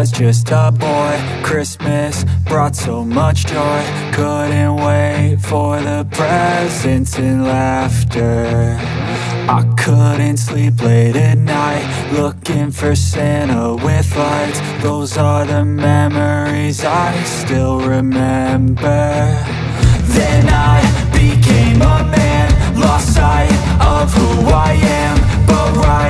was just a boy. Christmas brought so much joy. Couldn't wait for the presents and laughter. I couldn't sleep late at night, looking for Santa with lights. Those are the memories I still remember. Then I became a man, lost sight of who I am, but right